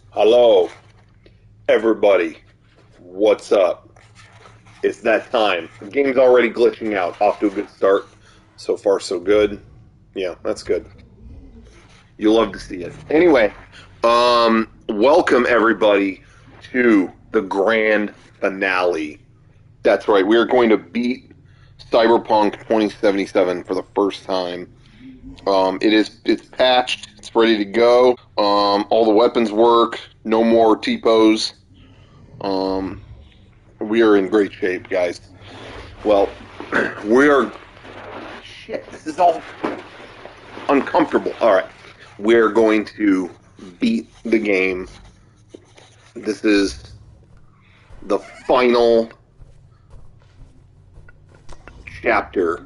Hello, everybody. What's up? It's that time. The game's already glitching out. Off to a good start. So far, so good. Yeah, that's good. You'll love to see it. Anyway, welcome everybody to the grand finale. That's right. We are going to beat Cyberpunk 2077 for the first time. It's patched. It's ready to go. All the weapons work. No more typos. Um, we are in great shape, guys. Well, we are. Shit, this is all uncomfortable. All right, we're going to beat the game. This is the final chapter.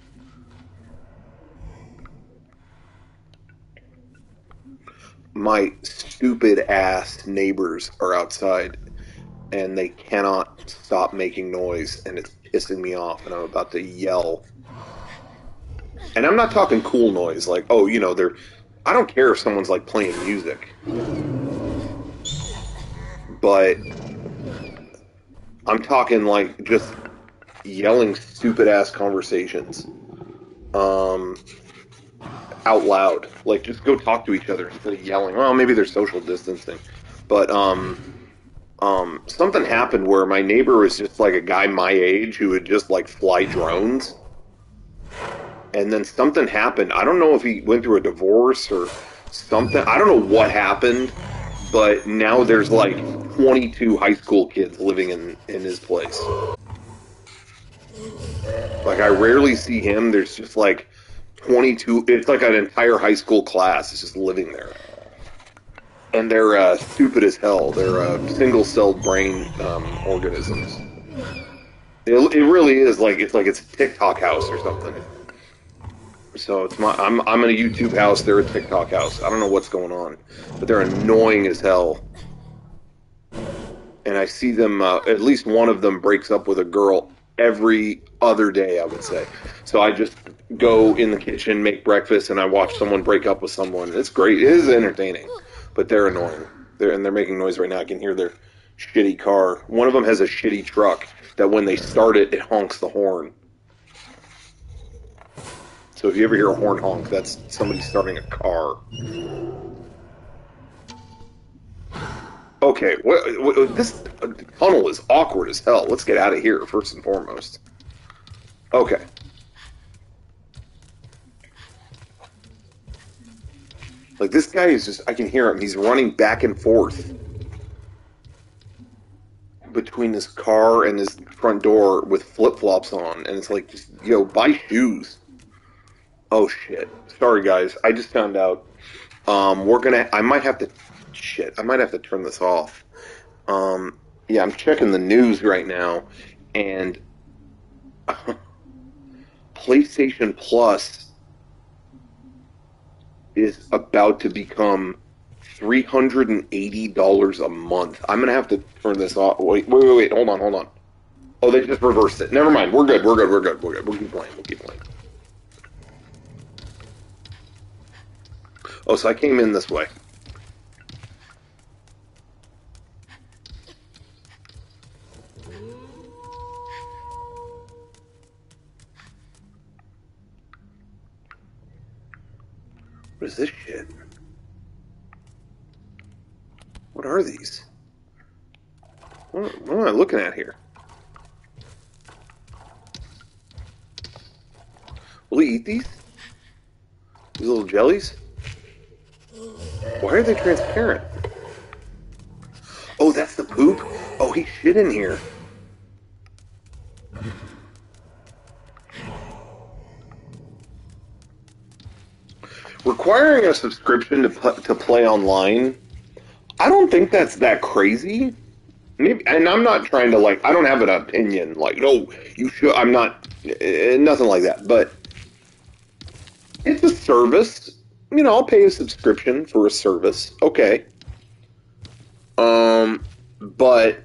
My stupid ass neighbors are outside and they cannot stop making noise and it's pissing me off and I'm about to yell. And I'm not talking cool noise like, oh, they're I don't care if someone's like playing music. But I'm talking like just yelling stupid ass conversations. Out loud. Like just go talk to each other instead of yelling. Well, maybe they're social distancing. But something happened where my neighbor was just like a guy my age who would just like fly drones. And then something happened. I don't know if he went through a divorce or something. I don't know what happened, but now there's like 22 high school kids living in his place. Like I rarely see him. There's just like 22. It's like an entire high school class is just living there. And they're stupid as hell. They're single-celled brain organisms. It really is like it's a TikTok house or something. So I'm in a YouTube house. They're a TikTok house. I don't know what's going on, but they're annoying as hell. And I see them. At least one of them breaks up with a girl every other day, I would say. So I just go in the kitchen, make breakfast, and I watch someone break up with someone. It's great. It is entertaining. But they're annoying. They're making noise right now. I can hear their shitty car. One of them has a shitty truck that when they start it, it honks the horn. So if you ever hear a horn honk, that's somebody starting a car. Okay, this tunnel is awkward as hell. Let's get out of here first and foremost. Okay. Like, this guy is just, I can hear him. He's running back and forth between his car and his front door with flip-flops on. And it's like, just, buy shoes. Oh, shit. Sorry, guys. I just found out. I might have to turn this off. Yeah, I'm checking the news right now. And PlayStation Plus is about to become $380 a month. I'm gonna have to turn this off. Wait. Hold on. Oh, they just reversed it. Never mind. We're good. We'll keep playing. Oh, so I came in this way. What is this shit? What are these? What am I looking at here? Will he eat these? These little jellies? Why are they transparent? Oh, that's the poop? Oh, he shit in here. Requiring a subscription to play online, I don't think that's that crazy. Maybe, and I'm not trying to I don't have an opinion like, no, you should. I'm not, nothing like that. But it's a service. I'll pay a subscription for a service. Okay. But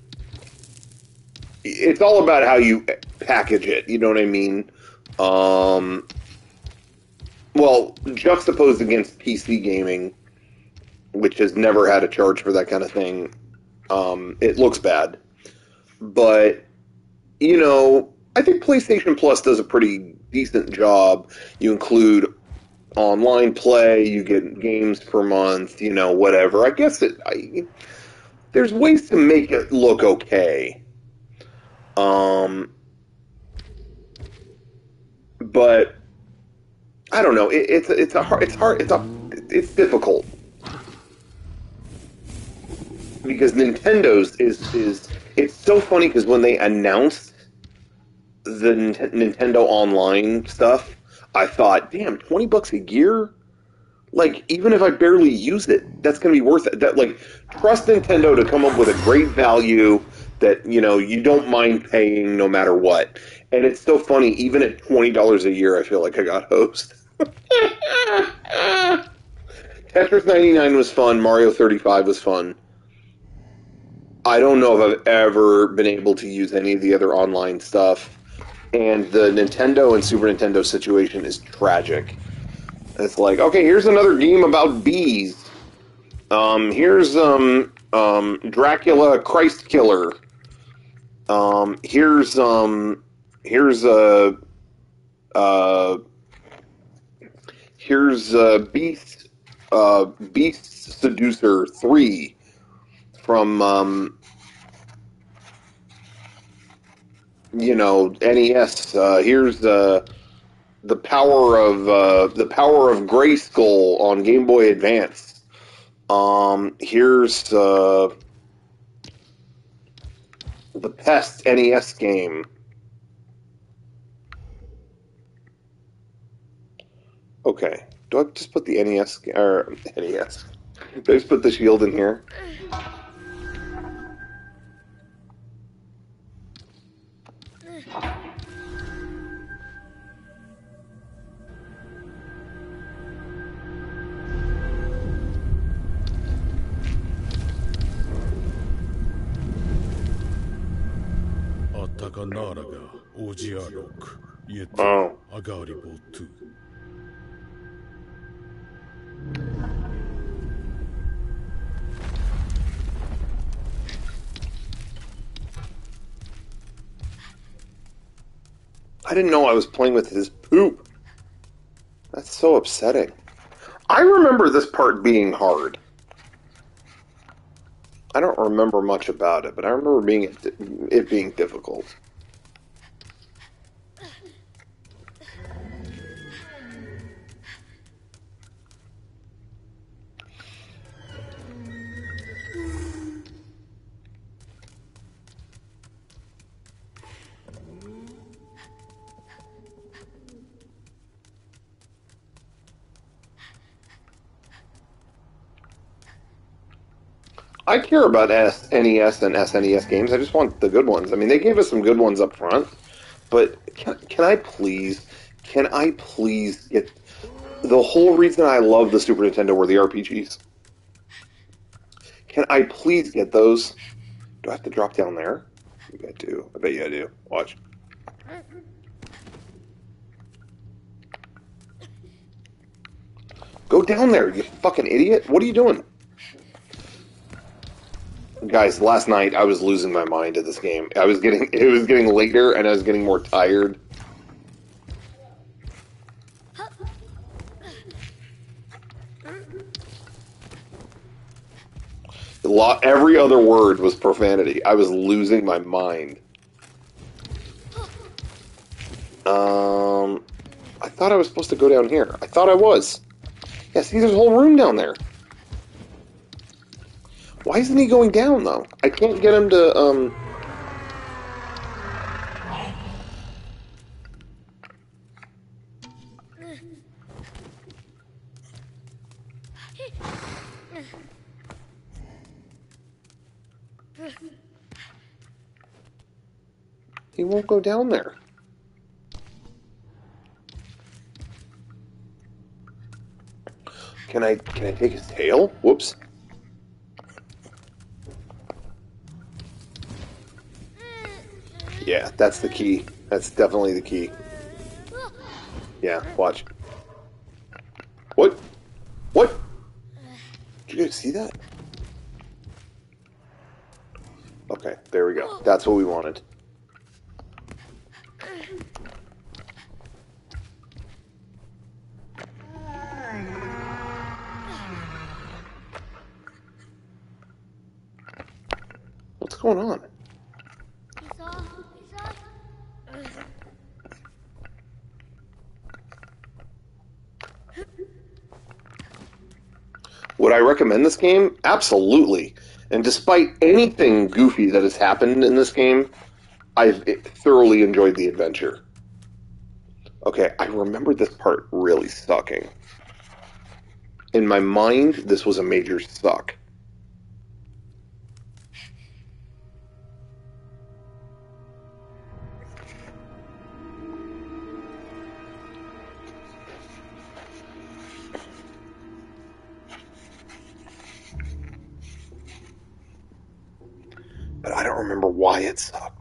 it's all about how you package it. You know what I mean? Well, juxtaposed against PC gaming, which has never had a charge for that kind of thing. It looks bad. But, you know, I think PlayStation Plus does a pretty decent job. You include online play, you get games per month, you know, whatever. I guess there's ways to make it look okay. But I don't know. It's difficult because Nintendo's is it's so funny because when they announced the Nintendo Online stuff, I thought, damn, $20 a year. Like, even if I barely use it, that's going to be worth it. That, like, trust Nintendo to come up with a great value that, you know, you don't mind paying no matter what. And it's so funny, even at $20 a year, I feel like I got hosed. Tetris 99 was fun. Mario 35 was fun. I don't know if I've ever been able to use any of the other online stuff. And the Nintendo and Super Nintendo situation is tragic. It's like, okay, here's another game about bees. Here's Dracula Christ Killer. Here's Beast Seducer 3 from you know, NES. Here's the power of Grayskull on Game Boy Advance. Here's the Pest NES game. Okay, do I just put the NES or NES? Do I just put the shield in here? Oh. I didn't know I was playing with his poop. That's so upsetting. I remember this part being hard. I don't remember much about it, but I remember it being difficult. I care about SNES and SNES games. I just want the good ones. I mean, they gave us some good ones up front, but can I please get the whole reason I love the Super Nintendo were the RPGs. Can I please get those? Do I have to drop down there? Maybe I do. I bet you I do. Watch. Go down there, you fucking idiot. What are you doing? Guys, last night I was losing my mind at this game. It was getting later and I was getting more tired. Every other word was profanity. I was losing my mind. I thought I was supposed to go down here. I thought I was. Yeah, see, there's a whole room down there. Why isn't he going down, though? I can't get him to, He won't go down there. Can I take his tail? Whoops. Yeah, that's the key. That's definitely the key. Yeah, watch. What? What? Did you guys see that? Okay, there we go. That's what we wanted. What's going on? Would I recommend this game? Absolutely. And despite anything goofy that has happened in this game, I've thoroughly enjoyed the adventure. Okay, I remember this part really sucking. In my mind, this was a major suck. But I don't remember why it sucked.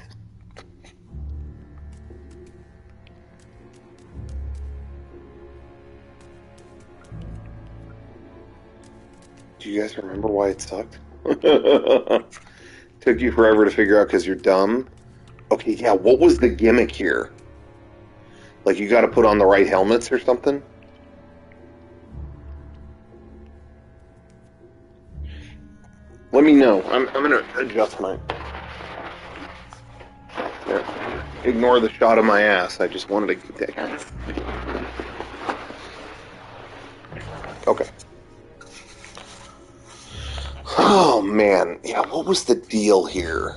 Do you guys remember why it sucked? Took you forever to figure out because you're dumb? Okay, yeah, what was the gimmick here? Like, you gotta put on the right helmets or something? Let me know. I'm gonna adjust my... There. Ignore the shot of my ass. I just wanted to get that. Okay. Oh, man. Yeah, what was the deal here?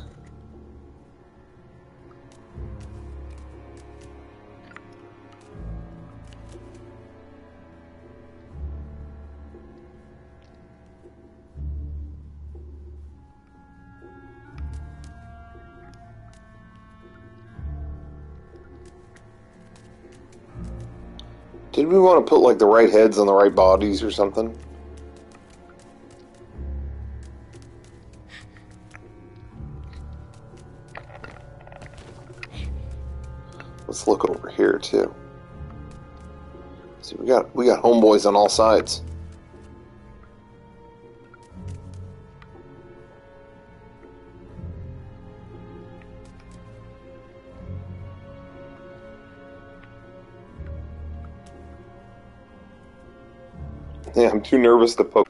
Did we want to put, like, the right heads on the right bodies or something? Let's look over here, too. See, we got homeboys on all sides. Yeah, I'm too nervous to poke.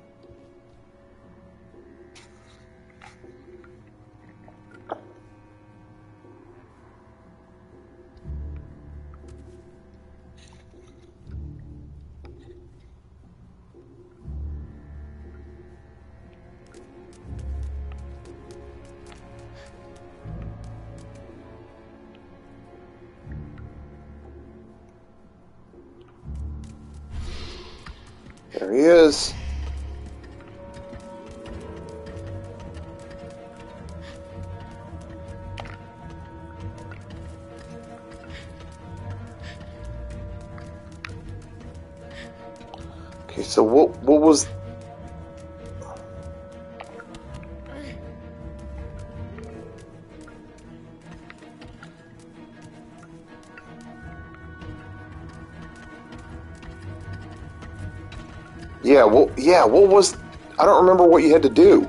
There he is. Okay, so what was... what was... I don't remember what you had to do.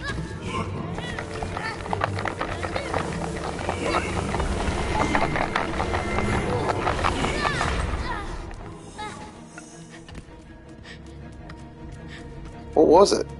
What was it?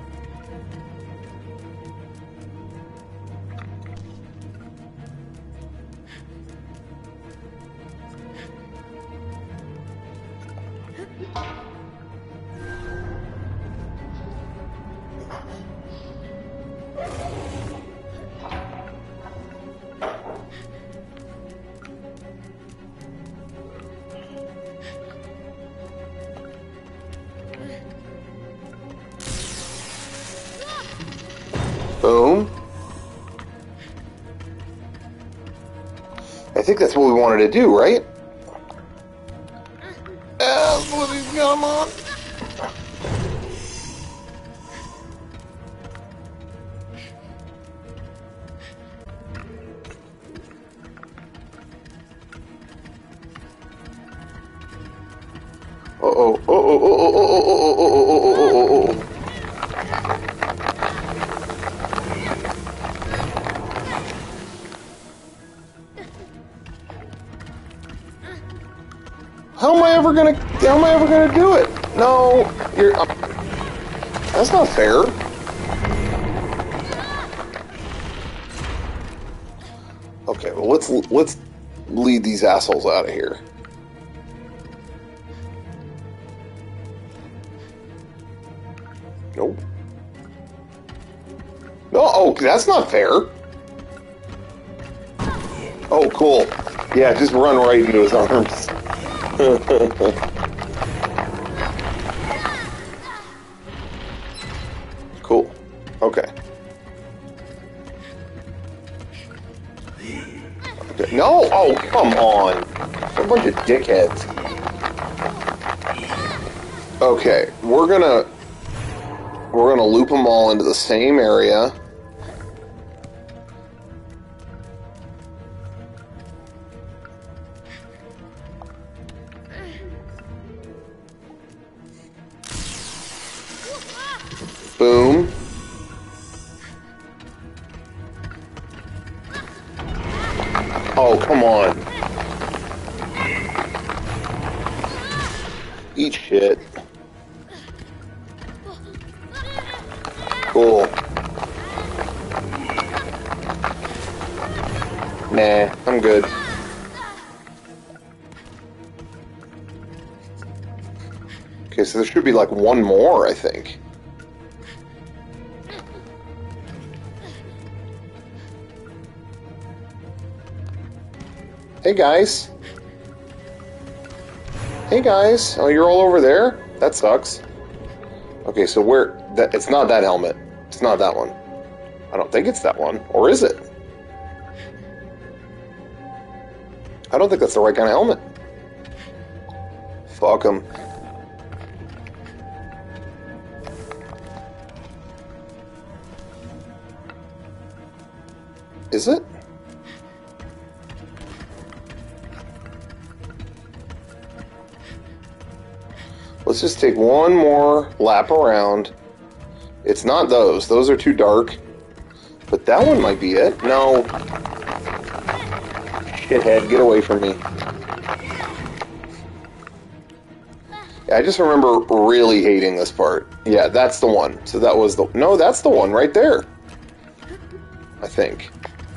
Boom. I think that's what we wanted to do, right? That's what he's got him on. Uh-oh. Oh. How am I ever gonna do it? No, that's not fair. Okay, well let's lead these assholes out of here. Nope. No, oh, that's not fair. Oh, cool. Yeah, just run right into his arms. Cool. Okay. No! Oh, come on! What a bunch of dickheads. Okay, we're gonna loop them all into the same area. Boom. Oh, come on. Eat shit. Cool. Nah, I'm good. Okay, so there should be like one more, I think. Hey guys. Hey guys. Oh, you're all over there? That sucks. Okay, so it's not that helmet. It's not that one. I don't think it's that one. Or is it? I don't think that's the right kind of helmet. Fuck them. Is it? Let's just take one more lap around. It's not those. Those are too dark. But that one might be it. No. Shithead, get away from me. Yeah, I just remember really hating this part. Yeah, that's the one. So that was the... No, that's the one right there. I think.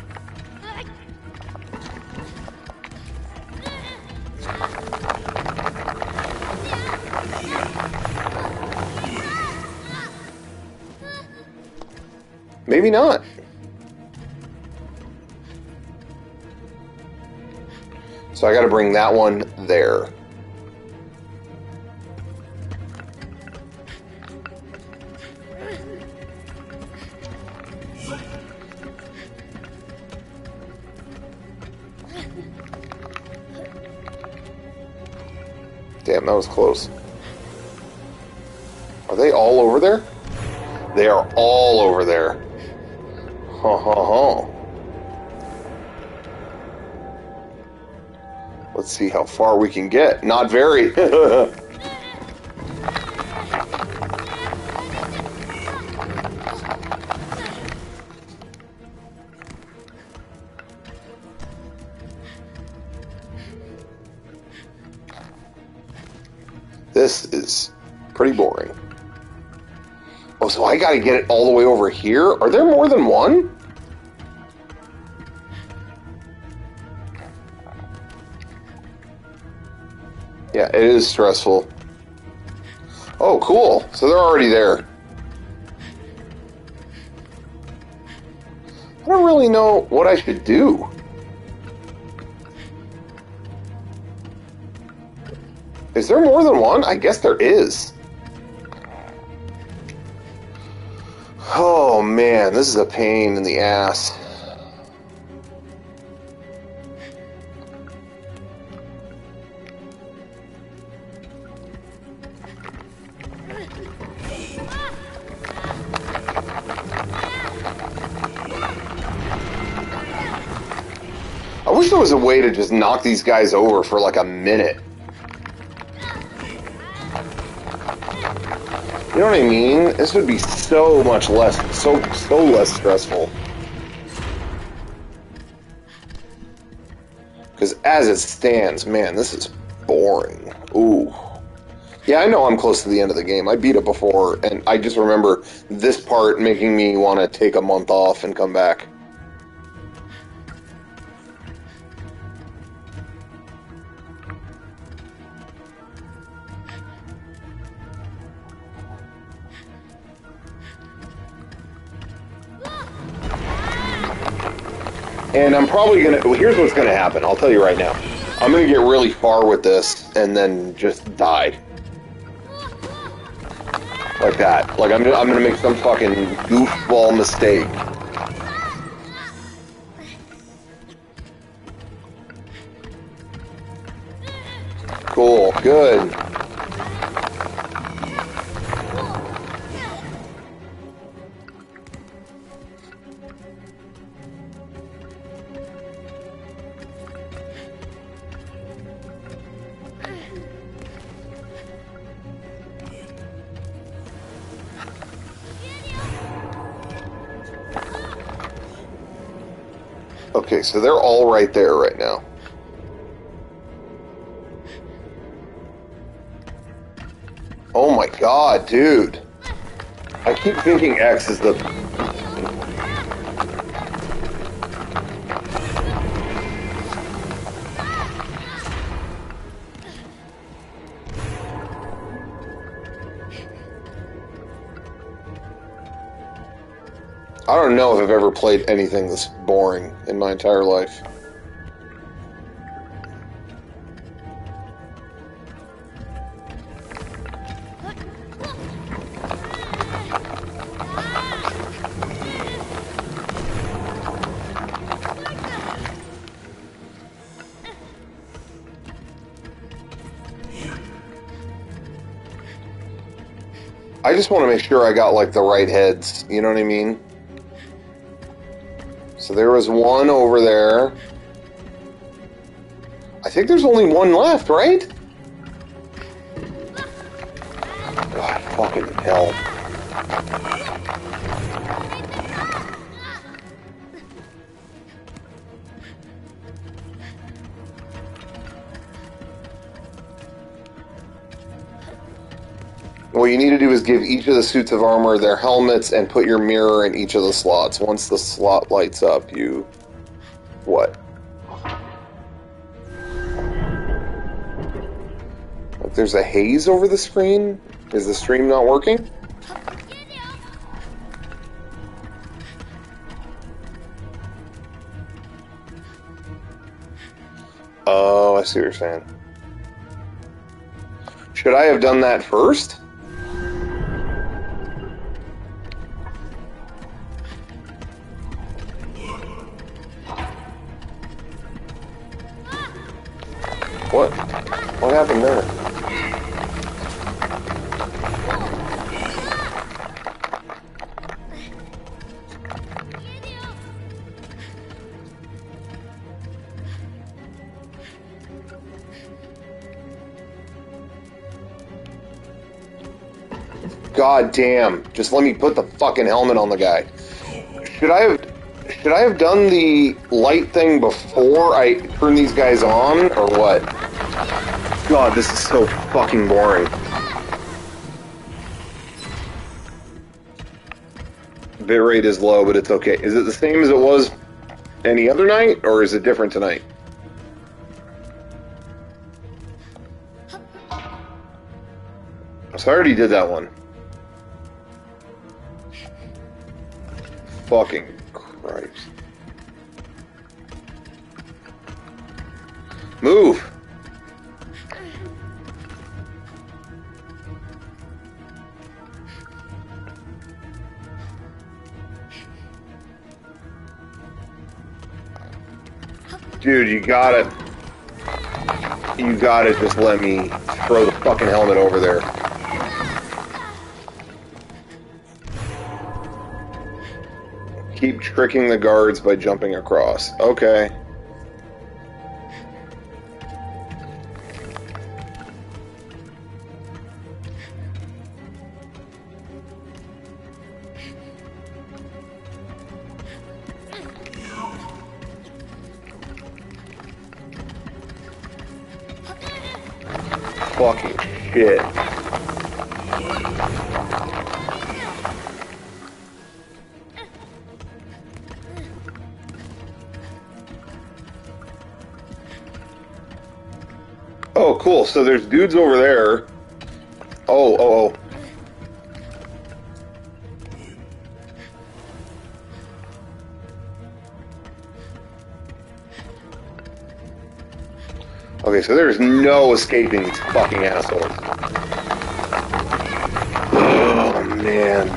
Maybe not. So I got to bring that one there. Damn, that was close. Are they all over there? They are all over there. Ha ha ha. Let's see how far we can get. Not very. This is pretty boring. Oh, so I gotta get it all the way over here? Are there more than one? Yeah, it is stressful. Oh, cool. So they're already there. I don't really know what I should do. Is there more than one? I guess there is. Oh man, this is a pain in the ass. I wish there was a way to just knock these guys over for like a minute. You know what I mean? This would be so much less, so less stressful. Because as it stands, man, this is boring. Ooh. Yeah, I know I'm close to the end of the game. I beat it before, and I just remember this part making me want to take a month off and come back. And I'm probably going to... Here's what's going to happen. I'll tell you right now. I'm going to get really far with this and then just die. Like that. Like, I'm going to make some fucking goofball mistake. Cool. Good. Okay, so they're all right there right now. Oh my god, dude. I keep thinking X is the... I don't know if I've ever played anything this boring in my entire life. I just want to make sure I got, like, the right heads, you know what I mean? So there was one over there. I think there's only one left, right? God, fucking hell. What you need to do is give each of the suits of armor their helmets and put your mirror in each of the slots. Once the slot lights up, you... What? Like there's a haze over the screen? Is the stream not working? Oh, I see what you're saying. Should I have done that first? What? What happened there? God damn. Just let me put the fucking helmet on the guy. Should I have done the light thing before I turn these guys on, or what? God, this is so fucking boring. Bitrate is low, but it's okay. Is it the same as it was any other night, or is it different tonight? So I already did that one. Fucking Christ. Move! Dude, you gotta just let me throw the fucking helmet over there. Keep tricking the guards by jumping across. Okay. fucking shit. Oh, cool. So there's dudes over there. Oh. Okay, so there's no escaping these fucking assholes. Oh, man.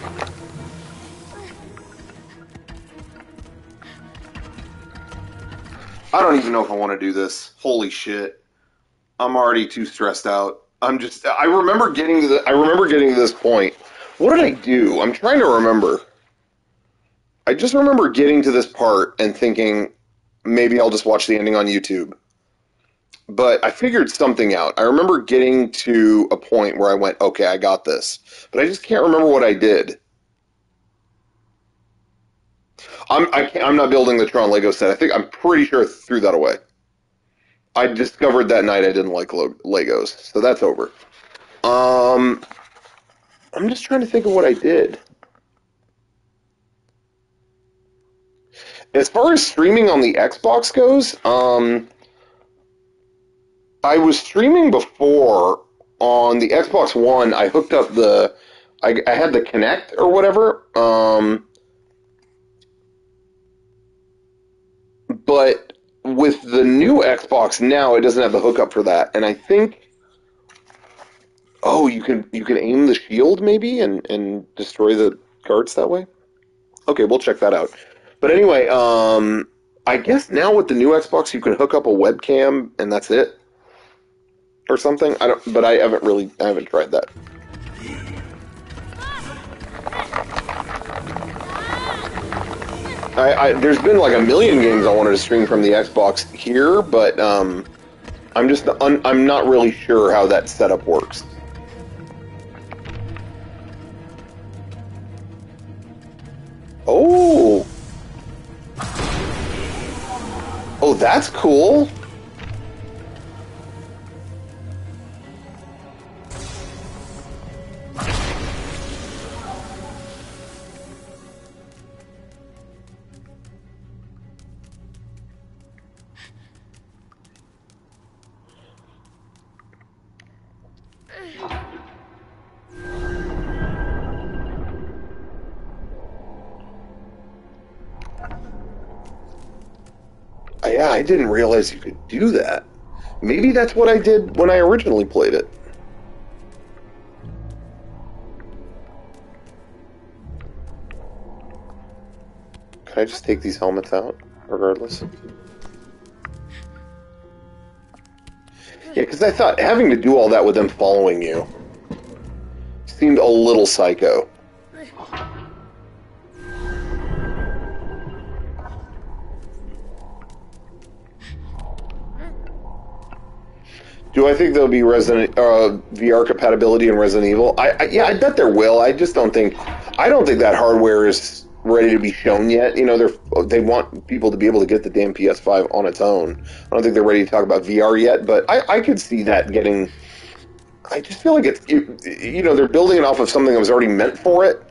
I don't even know if I want to do this. Holy shit. I'm already too stressed out. I remember getting to this point. What did I do? I'm trying to remember. I just remember getting to this part and thinking, maybe I'll just watch the ending on YouTube. But I figured something out. I remember getting to a point where I went, okay, I got this. But I just can't remember what I did. I'm not building the Tron Lego set. I'm pretty sure I threw that away. I discovered that night I didn't like Legos, so that's over. I'm just trying to think of what I did. As far as streaming on the Xbox goes, I was streaming before on the Xbox One. I hooked up I had the Kinect or whatever. But with the new Xbox now, it doesn't have the hookup for that, and I think. Oh, you can aim the shield maybe and destroy the guards that way. Okay, we'll check that out. But anyway, I guess now with the new Xbox, you can hook up a webcam and that's it, or something. But I haven't tried that. There's been like a million games I wanted to stream from the Xbox here, but I'm not really sure how that setup works. Oh. Oh, that's cool. Yeah, I didn't realize you could do that. Maybe that's what I did when I originally played it. Can I just take these helmets out, regardless? Yeah, because I thought having to do all that with them following you seemed a little psycho. Do I think there'll be VR compatibility in Resident Evil? Yeah, I bet there will. I don't think that hardware is ready to be shown yet. You know, they want people to be able to get the damn PS5 on its own. I don't think they're ready to talk about VR yet, but I could see that getting. I just feel like they're building it off of something that was already meant for it.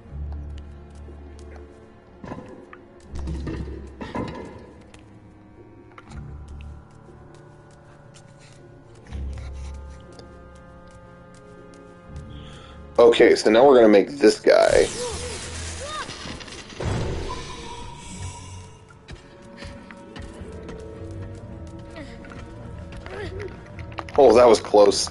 Okay, so now we're going to make this guy. Oh, that was close.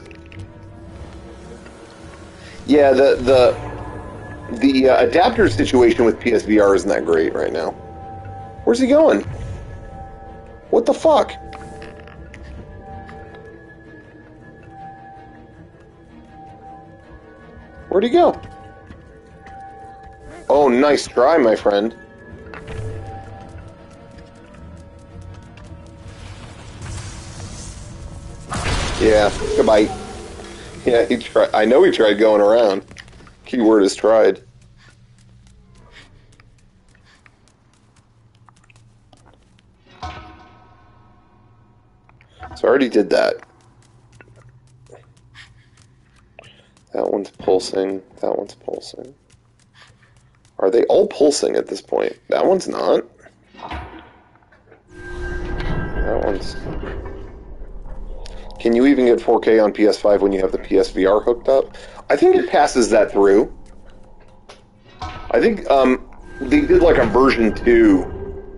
Yeah, the adapter situation with PSVR isn't that great right now. Where's he going? What the fuck? Where'd he go? Oh, nice try, my friend. Yeah, goodbye. Yeah, he tried. I know he tried going around. Keyword is tried. So I already did that. one's pulsing. That one's pulsing. Are they all pulsing at this point? That one's not. That one's... Can you even get 4K on PS5 when you have the PSVR hooked up? I think it passes that through. I think they did like a version 2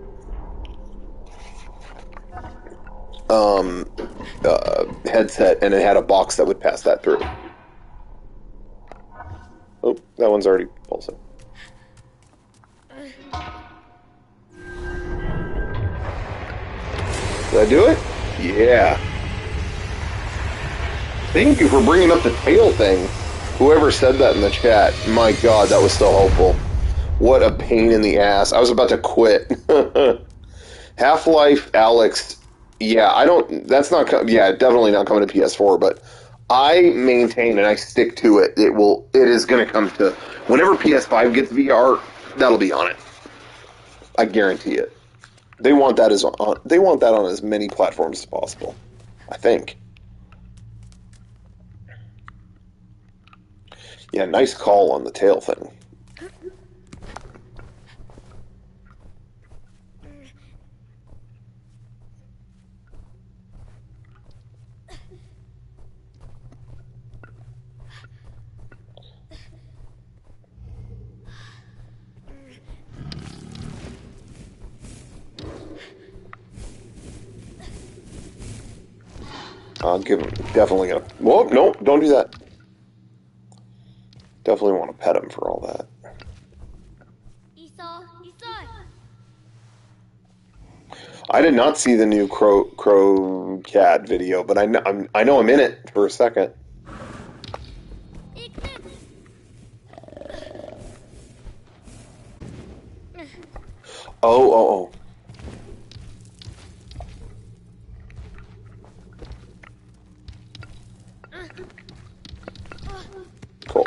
headset, and it had a box that would pass that through. Oh, that one's already pulsing. Did I do it? Yeah. Thank you for bringing up the tail thing. Whoever said that in the chat, my God, that was so helpful. What a pain in the ass. I was about to quit. Half-Life Alyx, yeah, I don't, that's not, yeah, definitely not coming to PS4, but I maintain and I stick to it. It is going to come to, whenever PS5 gets VR, that'll be on it. I guarantee it. They want that on as many platforms as possible, I think. Yeah, nice call on the tail thing. I'll give him, definitely gonna, whoa, no, don't do that. Definitely want to pet him for all that. I did not see the new Crow Cat video, but I know I'm in it for a second. Oh. Cool.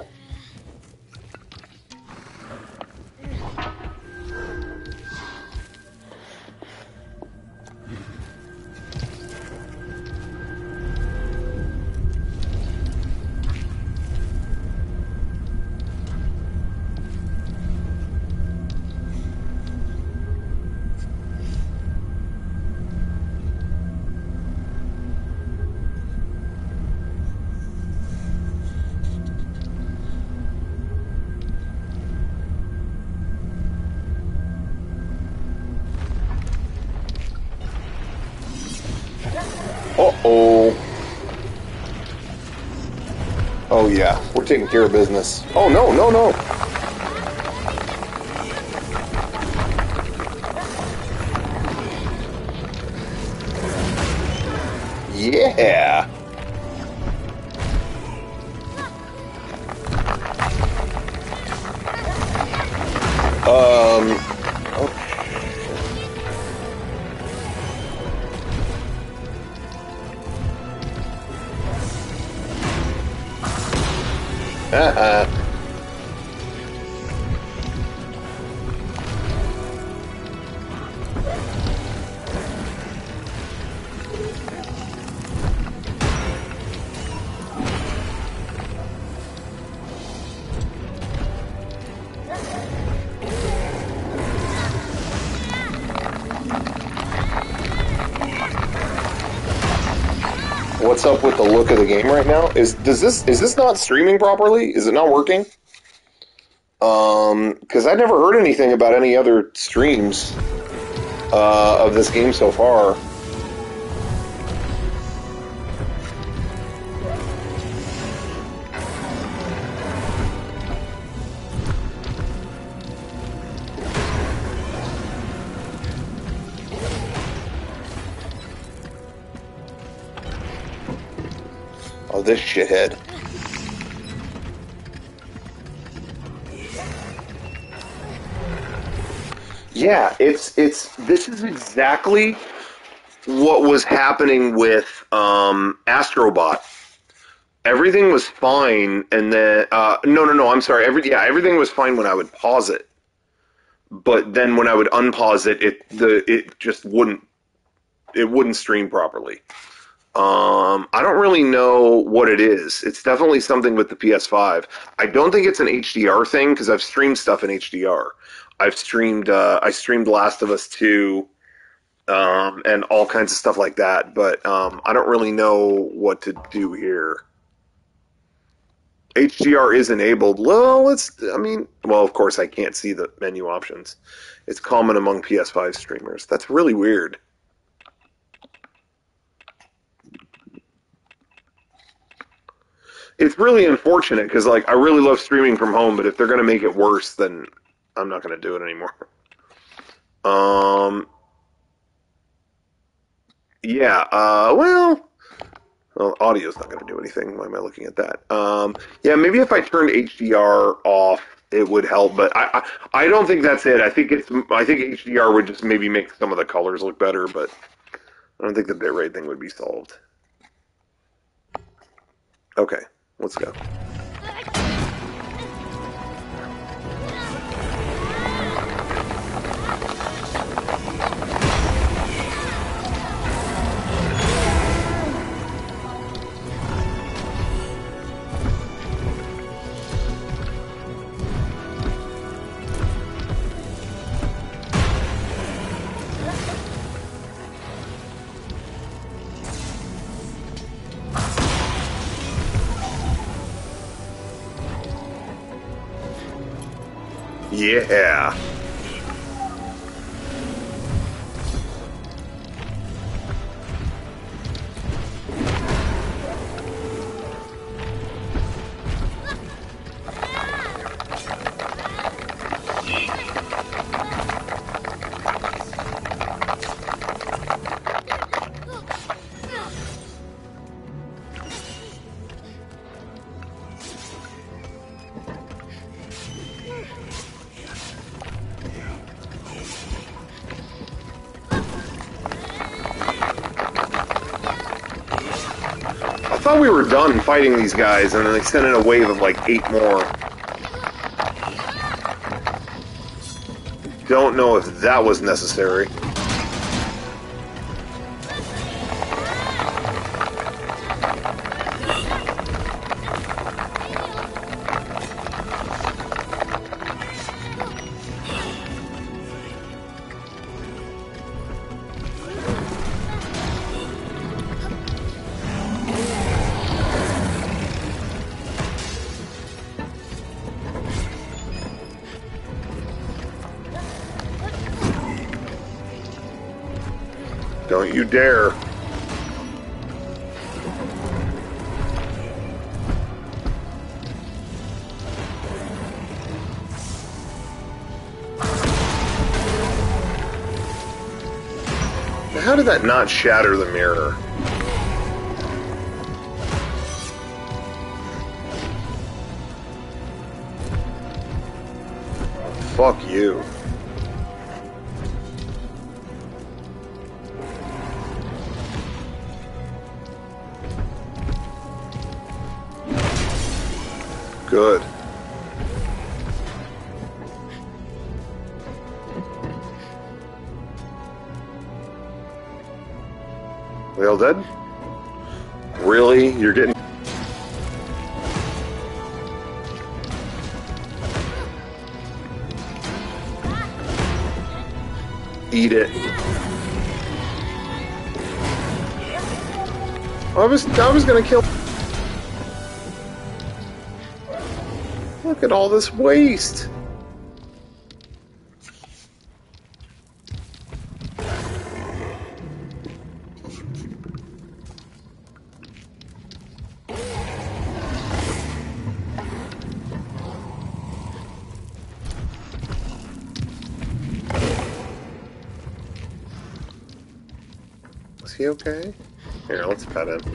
Uh-oh. Oh, yeah. We're taking care of business. Oh, no. Yeah. What's up with the look of the game right now? Is this not streaming properly? Is it not working? Because I never heard anything about any other streams of this game so far. Oh, this shithead. Yeah, this is exactly what was happening with Astrobot. Everything was fine, and then no, I'm sorry. Everything was fine when I would pause it, but then when I would unpause it, it just wouldn't stream properly. I don't really know what it is. It's definitely something with the PS5. I don't think it's an HDR thing because I've streamed stuff in HDR. I streamed Last of Us 2, and all kinds of stuff like that, but I don't really know what to do here. HDR is enabled. Well, of course I can't see the menu options. It's common among PS5 streamers. That's really weird. It's really unfortunate because, like, I really love streaming from home, but if they're going to make it worse, then I'm not going to do it anymore. Um, yeah, well, audio's not going to do anything. Why am I looking at that? Yeah, maybe if I turned HDR off, it would help, but I don't think that's it. I think HDR would just maybe make some of the colors look better, but I don't think the bitrate thing would be solved. Okay, let's go. Yeah. I thought we were done fighting these guys, and then they sent in a wave of like 8 more. Don't know if that was necessary. Don't you dare. How did that not shatter the mirror? Fuck you. Good. We all dead? Really? You're getting... Eat it. I was gonna kill... Look at all this waste. Is he okay? Here, let's pet him.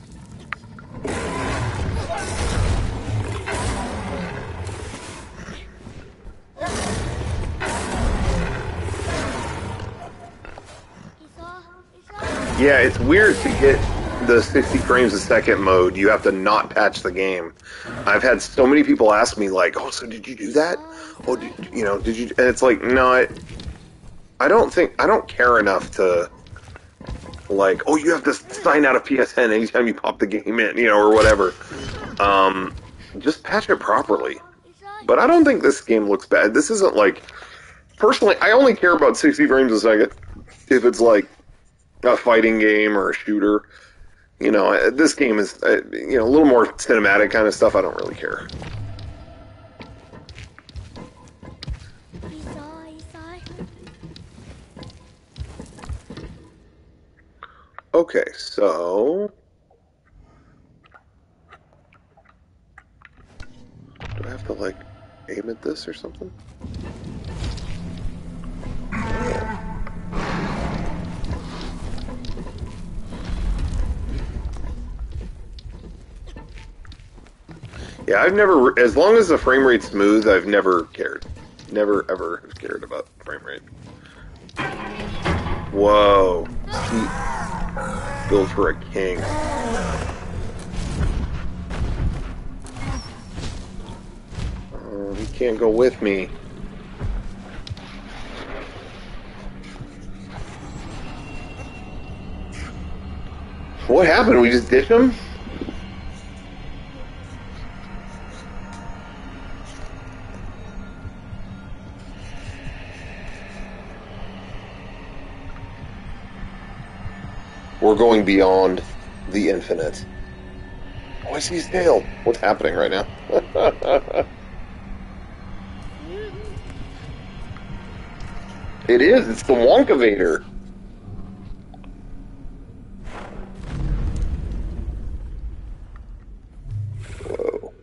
Yeah, it's weird to get the 60 frames a second mode. You have to not patch the game. I've had so many people ask me, like, "Oh, so did you do that? Oh, did you?" And it's like, no, I don't care enough to like, oh, you have to sign out of PSN anytime you pop the game in, or whatever. Just patch it properly. But I don't think this game looks bad. This isn't like, personally, I only care about 60 frames a second if it's like a fighting game or a shooter. This game is, a little more cinematic kind of stuff. I don't really care. Okay, so do I have to like aim at this or something? Yeah, I've never, as long as the frame rate's smooth, I've never cared. Never, ever cared about frame rate. Whoa. Build for a king. Oh, he can't go with me. What happened? We just ditched him? We're going beyond the infinite. Oh, I see his tail. What's happening right now? It is. It's the Wonkavator. Whoa.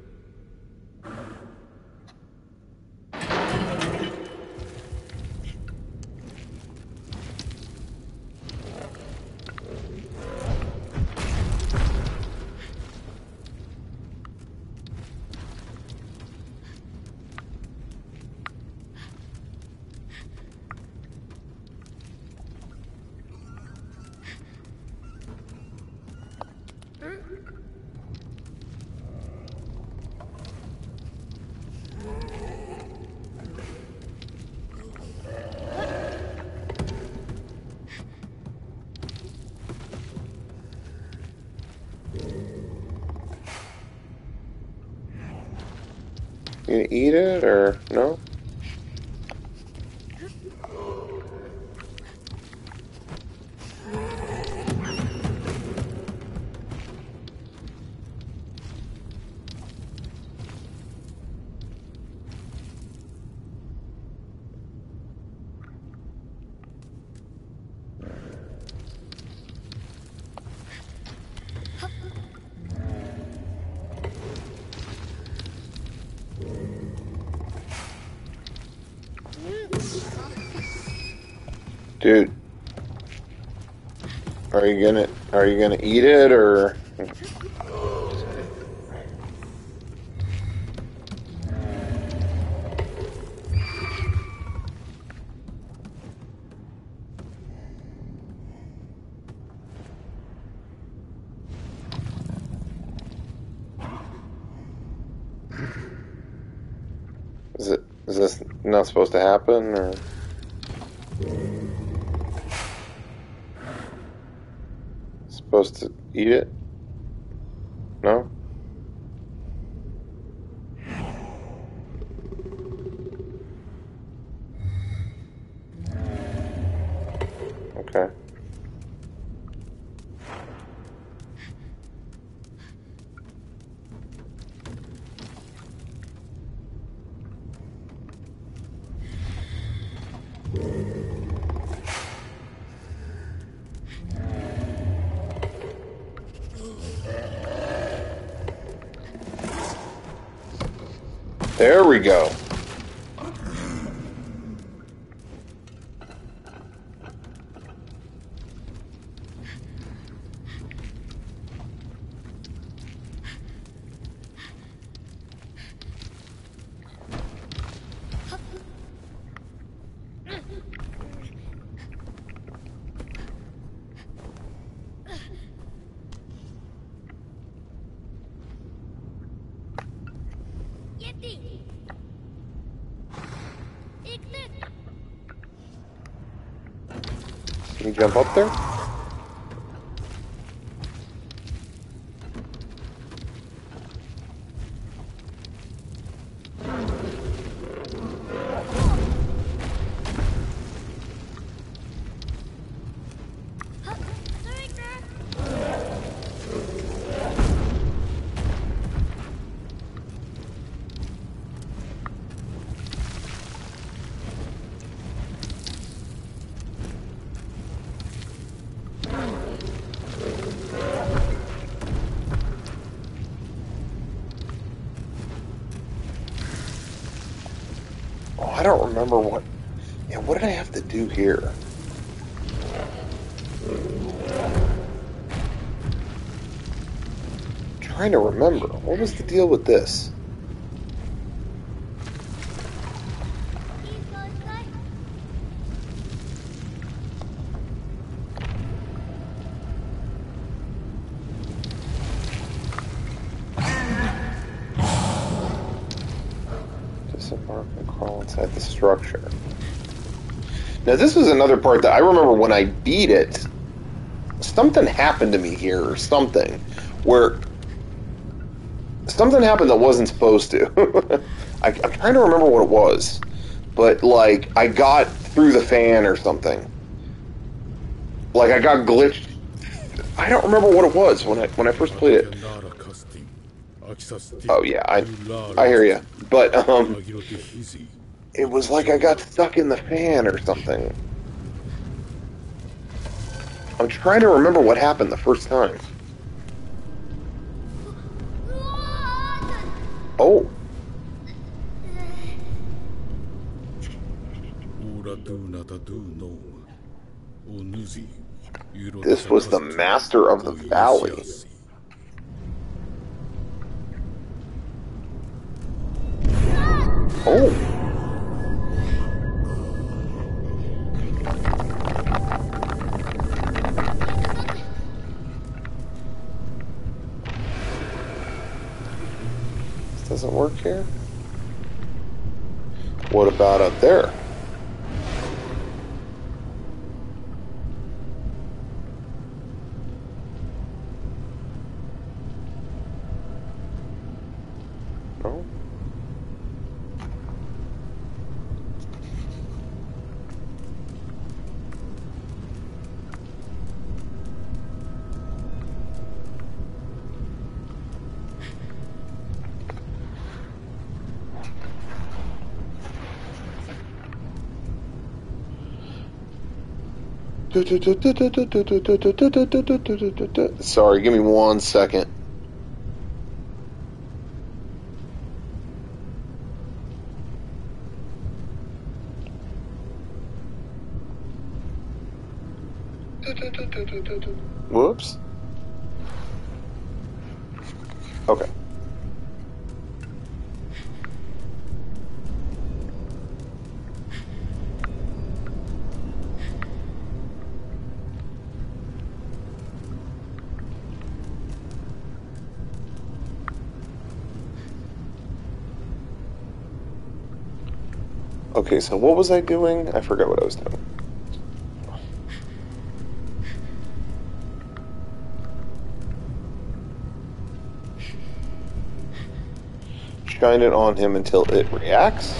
You gonna eat it or no? Dude, are you gonna eat it or? Is this not supposed to happen or? Supposed to eat it? No? Okay. There we go. Can you jump up there? don't remember what... Yeah, what did I have to do here? I'm trying to remember. What was the deal with this? Disembark and crawl inside the structure. Now, this was another part that I remember when I beat it, something happened to me here, or something, where something happened that wasn't supposed to. I'm trying to remember what it was, but, like, I got through the fan or something. Like, I got glitched. I don't remember what it was when I first played it. Oh, yeah, I hear you. But, it was like I got stuck in the fan or something. I'm trying to remember what happened the first time. Oh. This was the Master of the Valley. Oh. This doesn't work here. What about up there? No. Sorry, give me 1 second. Whoops. Okay. Okay, so what was I doing? I forgot what I was doing. Shine it on him until it reacts.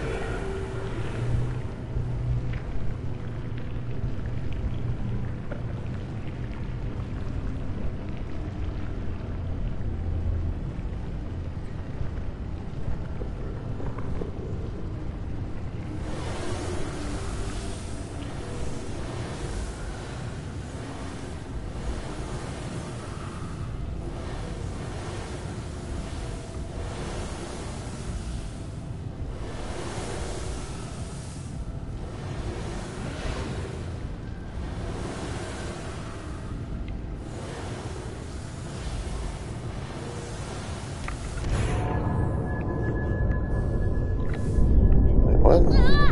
What?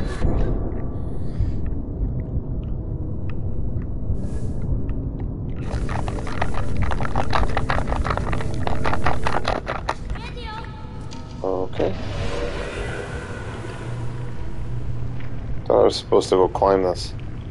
Okay. Thought I was supposed to go climb this.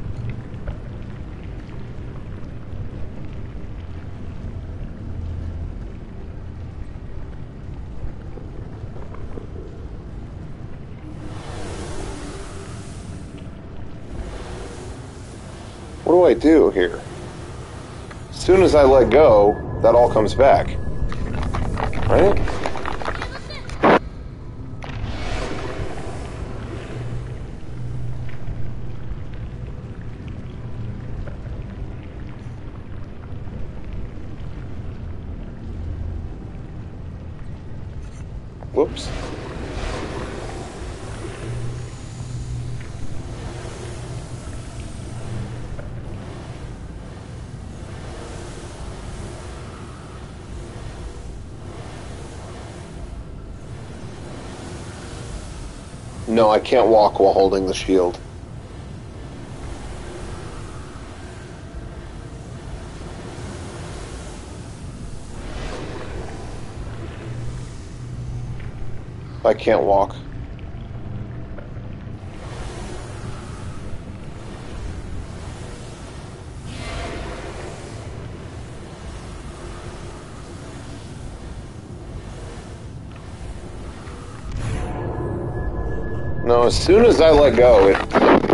What do I do here? As soon as I let go, that all comes back. Right? Whoops. No, I can't walk while holding the shield. I can't walk. No, as soon as I let go, it...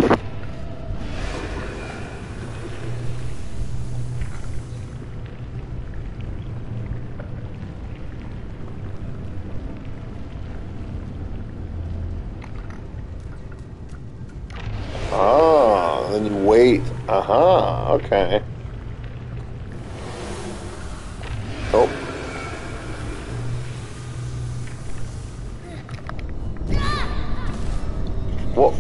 Ah, then you wait. Uh-huh, okay. Oh. Whoa.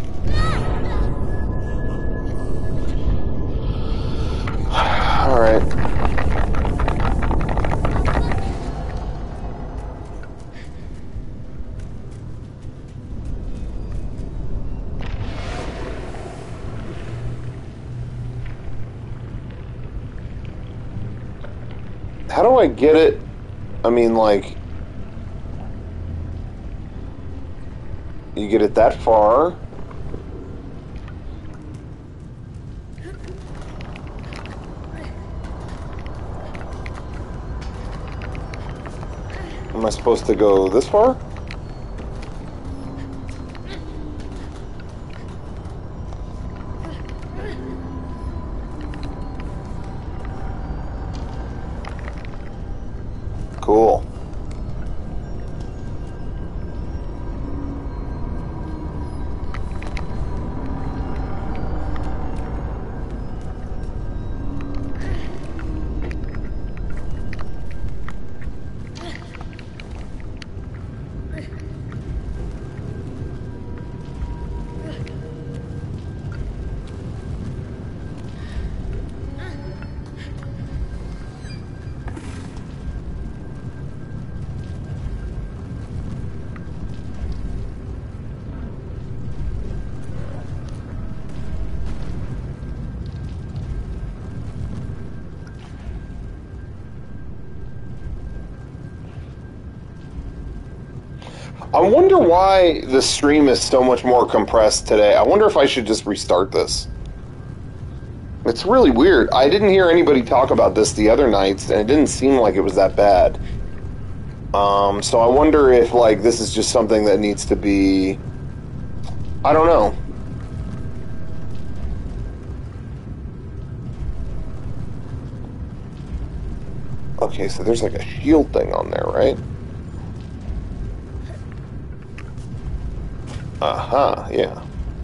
Alright. How do I get it? I mean, like... You get it that far? Am I supposed to go this far? Cool. I wonder why the stream is so much more compressed today. I wonder if I should just restart this. It's really weird. I didn't hear anybody talk about this the other nights, and it didn't seem like it was that bad. So I wonder if, like, this is just something that needs to be... I don't know. Okay, so there's like a shield thing on there, right? Aha, yeah.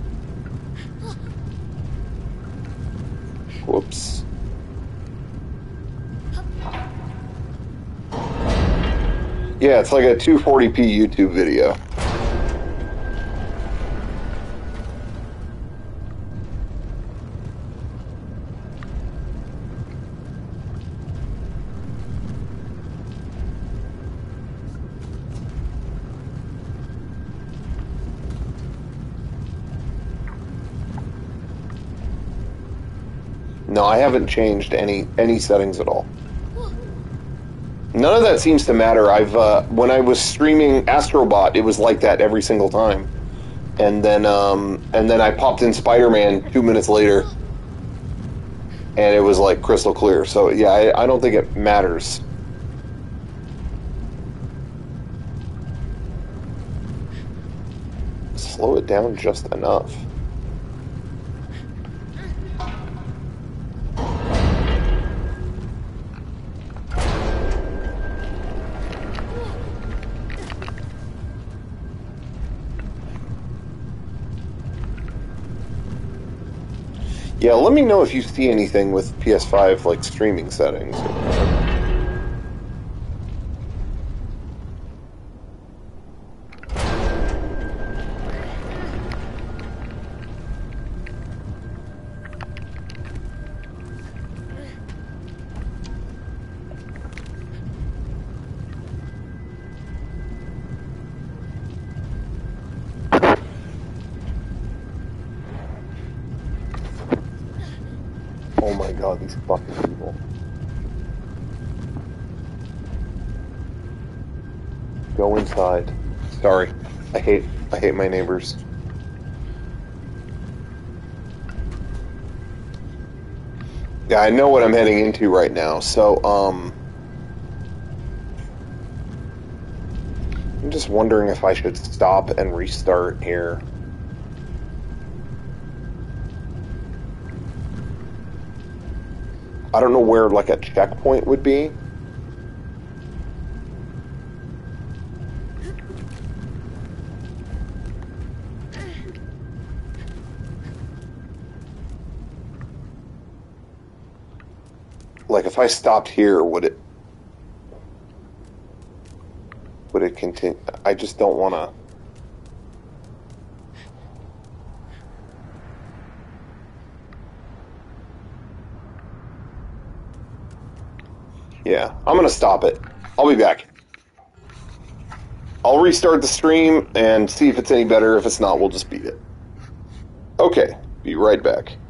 Whoops. Yeah, it's like a 240p YouTube video. No, I haven't changed any settings at all. None of that seems to matter. When I was streaming Astrobot, it was like that every single time, and then I popped in Spider-Man 2 minutes later, and it was like crystal clear. So yeah, I don't think it matters. Slow it down just enough. Yeah, let me know if you see anything with PS5, like, streaming settings. Oh my god, these fucking people. Go inside. Sorry. I hate my neighbors. Yeah, I know what I'm heading into right now, so, I'm just wondering if I should stop and restart here. I don't know where, like, a checkpoint would be. Like, if I stopped here, would it continue? I just don't want to. Yeah, I'm going to stop it. I'll be back. I'll restart the stream and see if it's any better. If it's not, we'll just beat it. Okay, be right back.